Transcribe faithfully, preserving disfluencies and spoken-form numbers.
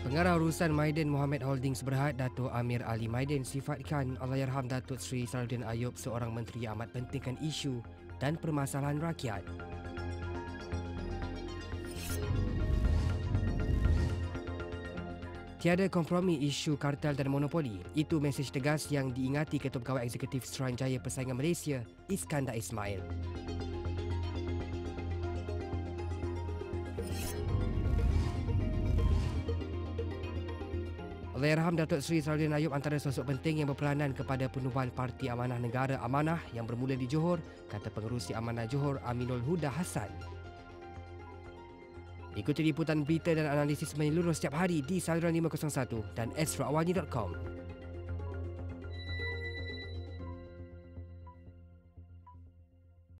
Pengarah Urusan Maiden Mohammed Holdings berhad Datuk Amir Ali Maiden sifatkan Allahyarham Datuk Seri Salahuddin Ayub seorang menteri yang amat pentingkan isu dan permasalahan rakyat. Tiada kompromi isu kartel dan monopoli. Itu mesej tegas yang diingati Ketua Pegawai Eksekutif Suruhanjaya Persaingan Malaysia, Iskandar Ismail. Allahyarham Datuk Seri Salahuddin Ayub antara sosok penting yang berperanan kepada penubuhan Parti Amanah Negara Amanah yang bermula di Johor, kata pengerusi Amanah Johor Aminul Huda Hassan. Ikuti liputan berita dan analisis menyeluruh setiap hari di saluran lima kosong satu dan astroawani dot com.